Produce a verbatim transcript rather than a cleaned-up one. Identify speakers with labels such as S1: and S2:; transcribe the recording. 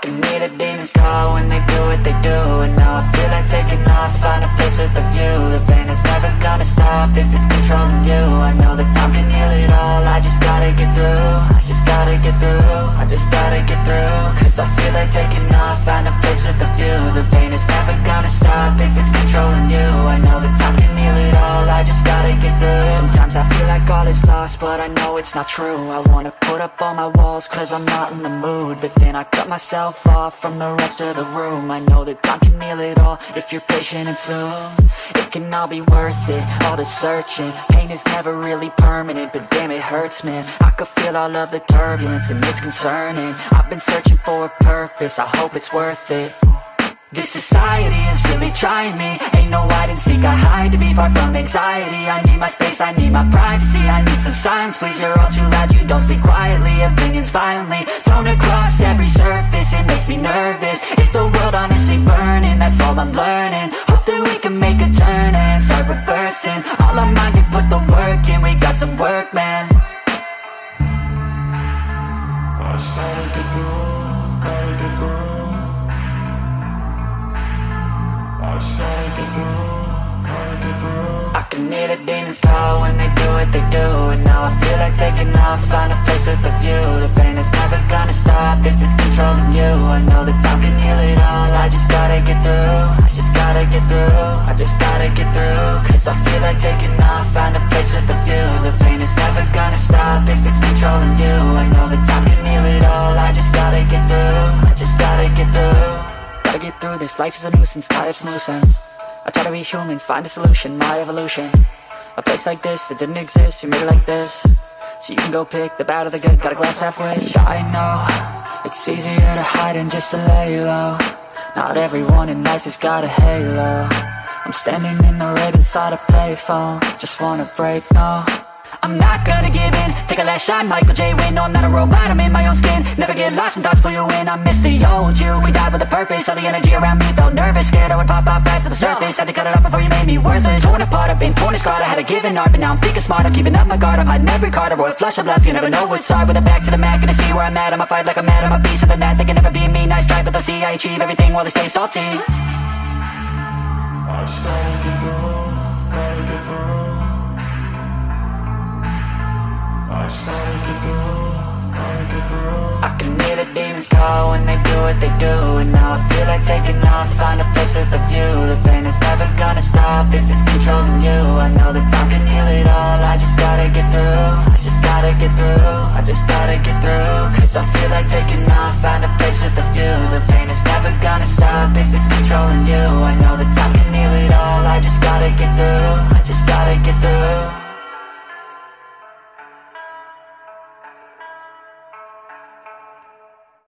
S1: can hear the demons call when they do what they do. And now I feel like taking off, find a place with a view. The pain is never gonna stop if it's controlling you. I know that time can heal it all, I just gotta get through. I just gotta get through, I just gotta get through. Cause I feel like taking off, find a place with a view. The pain is never gonna stop if it's controlling you. I know that time can heal it all, I just gotta get through. Sometimes I feel like all is lost, but I know it's not true. I wanna put up all my walls cause I'm not in the mood, but then I cut myself off from the rest of the room. I know that time can heal it all if you're patient and soon it can all be worth it, all the searching. Pain is never really permanent, but damn it hurts, man. I could feel all of the turbulence and it's concerning. I've been searching for a purpose, I hope it's worth it. This society is really trying me. Ain't no hide and seek, I hide to be far from anxiety. I need my space, I need my privacy. I need some silence, please, you're all too loud. You don't speak quietly, opinions violently thrown across every surface. It makes me nervous, is the world honestly burning? That's all I'm learning. Hope that we can make a turn and start reversing all our minds and put the work in. We got some work, man. I just gotta get through, gotta get through. I just gotta get through, gotta get through. I can hear the demons call when they do what they do. And now I feel like taking off, find a place with a view. The pain is never gonna stop if it's controlling you. I know that time can heal it all, I just gotta get through. I just gotta get through, I just gotta get through. Cause I feel like taking off, find a place with a view. The pain is never gonna stop if it's controlling you. I know that time can heal it all, I just gotta get through. I just gotta get through. Gotta get through this, life is a nuisance, tie up some loose ends. I try to be human, find a solution, my evolution. A place like this, it didn't exist, we made it like this. So you can go pick the bad or the good, got a glass half wish. I know, it's easier to hide than just to lay low. Not everyone in life has got a halo. I'm standing in the red inside a payphone. Just wanna break, no, I'm not gonna give in. Take a last shot, Michael J. Win. No, I'm not a robot, I'm in my own skin. Never get lost when thoughts pull you in. I miss the old you, we died with a purpose. All the energy around me felt nervous, scared I would pop off fast to the surface. Had to cut it off before you made me worthless. Torn apart, I've been torn and scarred. I had to give an art, but now I'm thinking smart. I'm keeping up my guard, I'm hiding every card. A royal flush of left, you never know what's hard. With a back to the mat, gonna see where I'm at. I'ma fight like I'm mad, I'm a piece of the net. They can never be me, nice try, but they'll see I achieve everything while they stay salty. I just gotta get through, gotta get through. I just gotta get through, gotta get through. I can hear the demons call when they do what they do. And now I feel like taking off, find a place with a view. The pain is never gonna stop if it's controlling you. I know that time can heal it all, I just gotta get through. I just gotta get through, I just gotta get through. Cause I feel like taking off, I